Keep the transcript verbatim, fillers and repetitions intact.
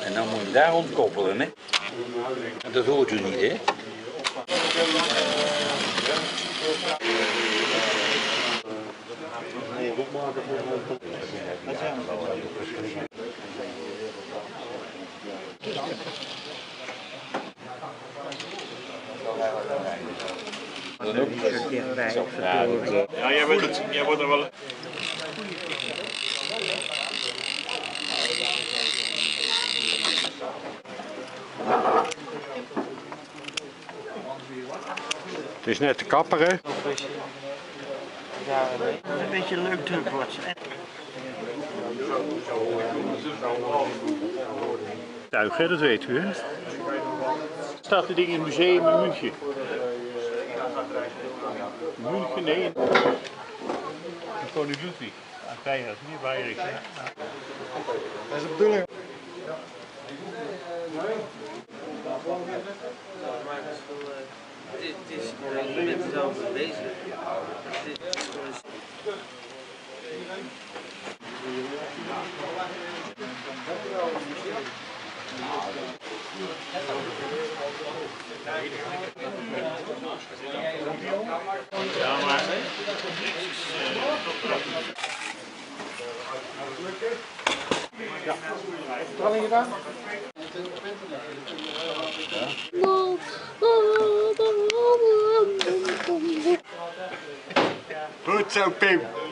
En dan moet je daar ontkoppelen, hè. En dat hoort u niet, hè. Dan ook dichtbij. Ja, jij wordt het. Jij wordt er wel. Het is net de kapper, hè? Ja, een beetje leuk druk wordt. Tuig, hè? Dat weet u, hè? Staat het ding in het museum in München? München, nee. Koning Ludwig. Ah, kijk, dat is niet waar, Erik. Dat is de bedoeling. Het is, je bent er zelf mee bezig. Ja, maar. Ja. Vertelling gedaan? Goed zo, Pim.